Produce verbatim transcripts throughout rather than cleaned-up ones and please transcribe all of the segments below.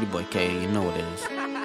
Your boy K, you know what it is.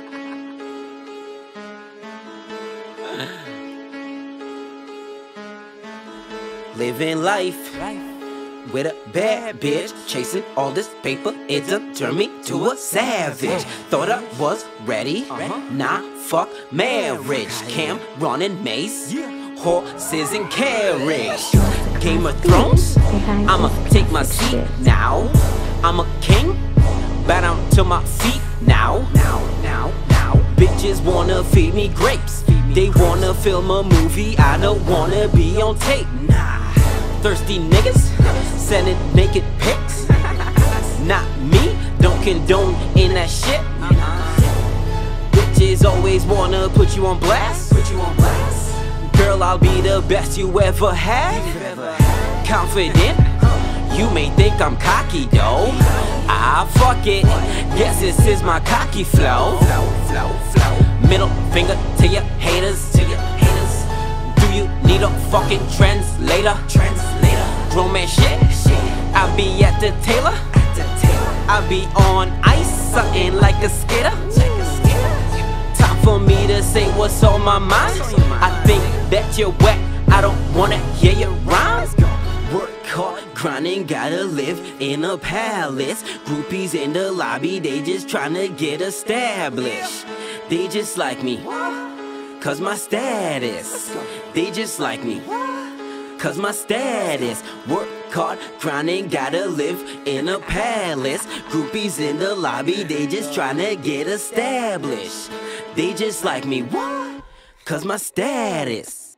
Living life with a bad bitch, chasing all this paper, it done turned me to a savage. Thought I was ready, nah, fuck marriage. Cam, Ron and Mace, horses and carriage. Game of Thrones, I'ma take my seat now. I'm a king, bow down to my feet now. Now, now, now. Bitches wanna feed me grapes, they wanna film a movie, I don't wanna be on tape. Nah. Thirsty niggas sending naked pics. Not me, don't condone in that shit. Bitches always wanna put you on blast. Put you on blast. Girl, I'll be the best you ever had. Confident, you may think I'm cocky though. Ah, fuck it, guess this is my cocky flow. Middle finger to your haters. To your haters. Do you need a fucking translator? Translator. Grown man shit. I be at the tailor. I be on ice, something like a skater. Time for me to say what's on my mind. I think that you're wet, I don't wanna hear your rhymes. Work hard, grinding, gotta live in a palace. Groupies in the lobby, they just tryna get established. They just like me, cause my status. They just like me, cause my status. Work hard, grinding, gotta live in a palace. Groupies in the lobby, they just tryna get established. They just like me, cause my status.